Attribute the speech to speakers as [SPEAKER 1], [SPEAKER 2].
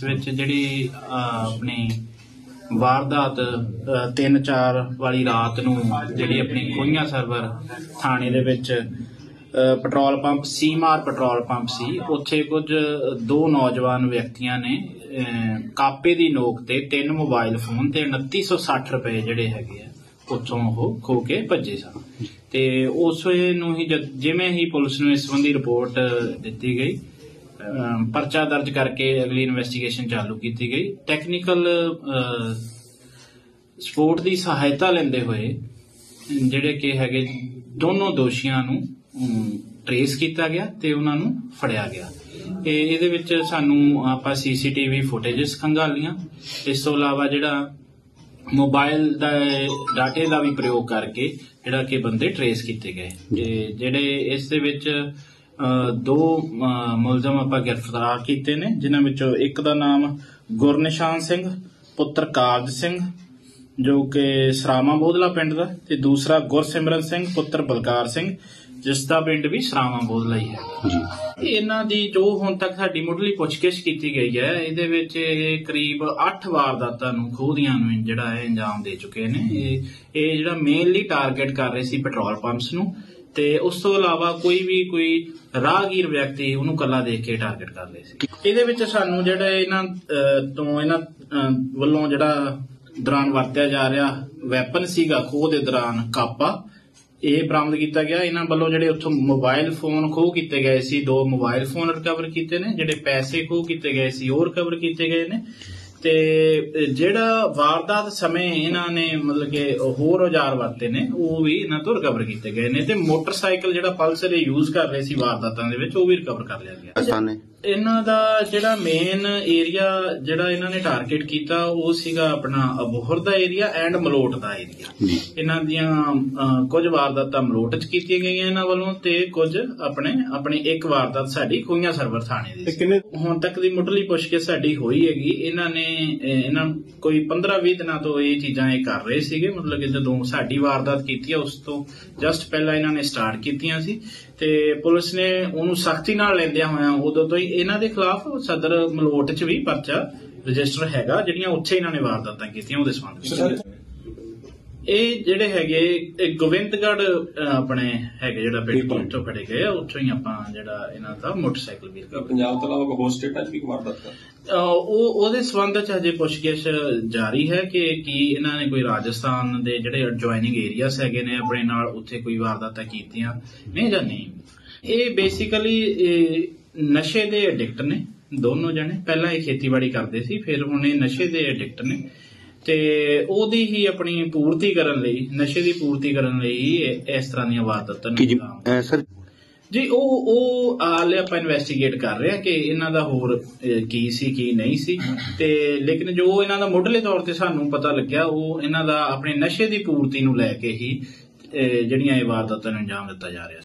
[SPEAKER 1] ਵਿੱਚ ਜਿਹੜੀ ਆਪਣੀ ਵਾਰਦਾਤ 3-4 ਵਾਲੀ ਰਾਤ ਨੂੰ ਜਿਹੜੀ ਆਪਣੀ ਖੋਈਆਂ ਸਰਵਰ ਥਾਣੇ ਦੇ ਵਿੱਚ ਪੈਟਰੋਲ ਪੰਪ ਸੀਮਾਰ ਪੈਟਰੋਲ ਪੰਪ ਸੀ, ਉੱਥੇ ਕੁਝ 2 ਨੌਜਵਾਨ ਵਿਅਕਤੀਆਂ ਨੇ ਕਾਪੇ ਦੀ ਨੋਕ ਤੇ 3 ਮੋਬਾਈਲ ਫੋਨ ਤੇ 2960 ਰੁਪਏ ਜਿਹੜੇ ਹੈਗੇ ਆ ਉੱਥੋਂ ਉਹ ਖੋ ਕੇ ਭੱਜੇ ਸਨ। ਤੇ ਉਸ ਨੂੰ ਹੀ ਜਿਵੇਂ ਹੀ ਪੁਲਿਸ ਨੂੰ ਇਸ ਸੰਬੰਧੀ ਰਿਪੋਰਟ ਦਿੱਤੀ ਗਈ, ਪਰਚਾ ਦਰਜ ਕਰਕੇ ਅਗਲੀ ਇਨਵੈਸਟੀਗੇਸ਼ਨ ਚਾਲੂ ਕੀਤੀ ਗਈ। ਟੈਕਨੀਕਲ ਸਪੋਰਟ ਦੀ ਸਹਾਇਤਾ ਲੈਂਦੇ ਹੋਏ ਜਿਹੜੇ ਕਿ ਹੈਗੇ ਦੋਨੋਂ ਦੋਸ਼ੀਆਂ ਨੂੰ ਟ੍ਰੇਸ ਕੀਤਾ ਗਿਆ ਤੇ ਉਹਨਾਂ ਨੂੰ ਫੜਿਆ ਗਿਆ। ਇਹਦੇ ਵਿੱਚ ਸਾਨੂੰ ਆਪਾਂ CCTV ਫੁਟੇਜਸ ਖੰਗਾਲੀਆਂ, ਇਸ ਤੋਂ ਇਲਾਵਾ ਜਿਹੜਾ ਮੋਬਾਈਲ ਦਾ ਡਾਟੇ ਦਾ ਵੀ ਪ੍ਰਯੋਗ ਕਰਕੇ ਜਿਹੜਾ ਕਿ ਬੰਦੇ ਟ੍ਰੇਸ ਕੀਤੇ ਗਏ। ਜਿਹੜੇ ਇਸ ਦੇ ਵਿੱਚ 2 ਮੁਲਜ਼ਮ ਆਪਾਂ ਗ੍ਰਿਫਤਾਰ ਕੀਤੇ ਨੇ, ਜਿਨ੍ਹਾਂ ਵਿੱਚੋਂ ਇੱਕ ਦਾ ਨਾਮ ਗੁਰਨਿਸ਼ਾਨ ਸਿੰਘ ਪੁੱਤਰ ਕਾਰਜ ਸਿੰਘ ਜੋ ਕਿ ਸਰਾਵਾਂ ਬੋਧਲਾ ਪਿੰਡ ਦਾ, ਤੇ ਦੂਸਰਾ ਗੁਰਸਿਮਰਨ ਸਿੰਘ ਪੁੱਤਰ ਬਲਕਾਰ ਸਿੰਘ ਜਿਸ ਦਾ ਪਿੰਡ ਵੀ ਸਰਾਵਾਂ ਬੋਧਲਾ ਹੀ ਹੈ। ਇਹਨਾਂ ਦੀ ਜੋ ਹੁਣ ਤੱਕ ਸਾਡੀ ਮੁੱਢਲੀ ਪੁੱਛਗਿੱਛ ਕੀਤੀ ਗਈ ਹੈ, ਇਹਦੇ ਵਿੱਚ ਇਹ ਕਰੀਬ 8 ਵਾਰਦਾਤਾਂ ਨੂੰ ਖੋਹ ਦੀਆਂ ਨੂੰ ਜਿਹੜਾ ਹੈ ਅੰਜਾਮ ਦੇ ਚੁੱਕੇ ਨੇ। ਇਹ ਜਿਹੜਾ ਮੇਨਲੀ ਟਾਰਗੇਟ ਕਰ ਰਹੇ ਸੀ ਪੈਟਰੋਲ ਪੰਪਸ ਨੂੰ, ਤੇ ਉਸ ਤੋਂ ਇਲਾਵਾ ਕੋਈ ਰਾਹਗੀਰ ਵਿਅਕਤੀ ਉਹਨੂੰ ਕੱਲਾ ਦੇਖ ਕੇ ਟਾਰਗੇਟ ਕਰ ਰਹੇ ਸੀ। ਇਹਦੇ ਵਿੱਚ ਸਾਨੂੰ ਜਿਹੜਾ ਇਹਨਾਂ ਵੱਲੋਂ ਜਿਹੜਾ ਦੌਰਾਨ ਵਰਤਿਆ ਜਾ ਰਿਹਾ ਵੈਪਨ ਸੀਗਾ ਖੋਹ ਦੇ ਦੌਰਾਨ ਕਾਪਾ, ਇਹ ਬਰਾਮਦ ਕੀਤਾ ਗਿਆ। ਇਹਨਾਂ ਵੱਲੋਂ ਜਿਹੜੇ ਉੱਥੋਂ ਮੋਬਾਈਲ ਫੋਨ ਖੋਹ ਕੀਤੇ ਗਏ ਸੀ, 2 ਮੋਬਾਈਲ ਫੋਨ ਰਿਕਵਰ ਕੀਤੇ ਨੇ। ਜਿਹੜੇ ਪੈਸੇ ਖੋਹ ਕੀਤੇ ਗਏ ਸੀ ਉਹ ਰਿਕਵਰ ਕੀਤੇ ਗਏ ਨੇ। ਤੇ ਜਿਹੜਾ ਵਾਰਦਾਤ ਸਮੇਂ ਇਹਨਾਂ ਨੇ ਮਤਲਬ ਕਿ ਹੋਰ ਔਜ਼ਾਰ ਵਰਤੇ ਨੇ ਉਹ ਵੀ ਇਹਨਾਂ ਤੋਂ ਰਿਕਵਰ ਕੀਤੇ ਗਏ ਨੇ। ਤੇ ਮੋਟਰਸਾਈਕਲ ਜਿਹੜਾ ਪਲਸਰ ਯੂਜ਼ ਕਰ ਰਹੇ ਸੀ ਵਾਰਦਾਤਾਂ ਦੇ ਵਿੱਚ ਉਹ ਵੀ ਰਿਕਵਰ ਕਰ ਲਿਆ ਗਿਆ। ਇਹਨਾਂ ਦਾ ਜਿਹੜਾ ਮੇਨ ਏਰੀਆ ਜਿਹੜਾ ਇਹਨਾਂ ਨੇ ਟਾਰਗੇਟ ਕੀਤਾ ਉਹ ਸੀਗਾ ਆਪਣਾ ਅਬੋਹਰ ਦਾ ਏਰੀਆ ਐਂਡ ਮਲੋਟ ਦਾ ਏਰੀਆ। ਇਹਨਾਂ ਦੀਆਂ ਕੁਝ ਵਾਰਦਾਤਾਂ ਮਲੋਟ 'ਚ ਕੀਤੀਆਂ ਗਈਆਂ ਇਹਨਾਂ ਵੱਲੋਂ, ਤੇ ਕੁਝ ਆਪਣੀ ਇੱਕ ਵਾਰਦਾਤ ਸਾਡੀ ਖੋਈਆਂ ਸਰਵਰ ਥਾਣੇ ਦੀ। ਹੁਣ ਤੱਕ ਦੀ ਮੁੱਢਲੀ ਪੁੱਛਗਿੱਛ ਸਾਡੀ ਹੋਈ ਹੈਗੀ, ਇਹਨਾਂ ਕੋਈ 15-20 ਦਿਨਾਂ ਤੋਂ ਇਹ ਚੀਜ਼ਾਂ ਇਹ ਕਰ ਰਹੇ ਸੀਗੇ। ਮਤਲਬ ਕਿ ਜਦੋਂ ਸਾਡੀ ਵਾਰਦਾਤ ਕੀਤੀ ਹੈ ਉਸ ਤੋਂ ਜਸਟ ਪਹਿਲਾਂ ਇਹਨਾਂ ਨੇ ਸਟਾਰਟ ਕੀਤੀਆਂ ਸੀ, ਤੇ ਪੁਲਿਸ ਨੇ ਉਹਨੂੰ ਸਖਤੀ ਨਾਲ ਲੈਂਦਿਆਂ ਹੋਇਆਂ ਉਦੋਂ ਤੋਂ ਹੀ ਇਹਨਾਂ ਦੇ ਖਿਲਾਫ ਸਦਰ ਮਲੋਟ 'ਚ ਵੀ ਪਰਚਾ ਰਜਿਸਟਰ ਹੈਗਾ, ਜਿਹੜੀਆਂ ਉੱਥੇ ਇਹਨਾਂ ਨੇ ਵਾਰਦਾਤਾਂ ਕੀਤੀਆਂ ਉਹਦੇ ਸੰਬੰਧ ਵਿੱਚ। ਇਹ ਜਿਹੜੇ ਹੈਗੇ ਗੋਬਿੰਦਗੜ੍ਹ ਆਪਣੇ ਹੈਗੇ ਜਿਹੜਾ ਪਿੰਡ ਤੋਂ ਫੜੇ ਗਏ ਆ, ਉੱਥੋਂ ਹੀ ਆਪਾਂ ਜਿਹੜਾ ਇਹਨਾਂ ਦਾ ਮੋਟਰਸਾਈਕਲ ਵੀ
[SPEAKER 2] ਪੰਜਾਬ ਤੋਂ ਇਲਾਵਾ ਹੋਰ ਸਟੇਟਾਂ 'ਚ ਵੀ ਵਾਰਦਾਤ
[SPEAKER 1] ਉਹਦੇ ਸੰਬੰਧ 'ਚ ਹਜੇ ਪੁੱਛਗਿੱਛ ਜਾਰੀ ਹੈ ਕਿ ਕੀ ਇਹਨਾਂ ਨੇ ਕੋਈ ਰਾਜਸਥਾਨ ਦੇ ਜਿਹੜੇ ਐਡਜੋਇਨਿੰਗ ਏਰੀਆਸ ਹੈਗੇ ਨੇ ਆਪਣੇ ਨਾਲ ਉੱਥੇ ਕੋਈ ਵਾਰਦਾਤਾਂ ਕੀਤੀਆਂ ਨੇ ਜਾਂ ਨਹੀਂ। ਇਹ ਬੇਸਿਕਲੀ ਨਸ਼ੇ ਦੇ ਐਡਿਕਟ ਨੇ ਦੋਨੋਂ ਜਣੇ। ਪਹਿਲਾਂ ਇਹ ਖੇਤੀਬਾੜੀ ਕਰਦੇ ਸੀ, ਫਿਰ ਹੁਣ ਇਹ ਨਸ਼ੇ ਦੇ ਐਡਿਕਟ ਨੇ, ਤੇ ਉਹਦੀ ਹੀ ਆਪਣੀ ਪੂਰਤੀ ਕਰਨ ਲਈ, ਨਸ਼ੇ ਦੀ ਪੂਰਤੀ ਕਰਨ ਲਈ ਇਸ ਤਰ੍ਹਾਂ ਦੀਆਂ ਵਾਰਦਾਤਾਂ ਜੀ ਉਹ ਹਾਲੇ ਆਪਾਂ ਇਨਵੈਸਟੀਗੇਟ ਕਰ ਰਹੇ ਹਾਂ ਕਿ ਇਹਨਾਂ ਦਾ ਹੋਰ ਕੀ ਸੀ ਕੀ ਨਹੀਂ ਸੀ। ਤੇ ਲੇਕਿਨ ਜੋ ਇਹਨਾਂ ਦਾ ਮੁੱਢਲੇ ਤੌਰ ਤੇ ਸਾਨੂੰ ਪਤਾ ਲੱਗਿਆ ਉਹ ਇਹਨਾਂ ਦਾ ਆਪਣੇ ਨਸ਼ੇ ਦੀ ਪੂਰਤੀ ਨੂੰ ਲੈ ਕੇ ਹੀ ਜਿਹੜੀਆਂ ਇਹ ਵਾਰਦਾਤਾਂ ਨੂੰ ਅੰਜਾਮ ਦਿੱਤਾ ਜਾ ਰਿਹਾ ਸੀ।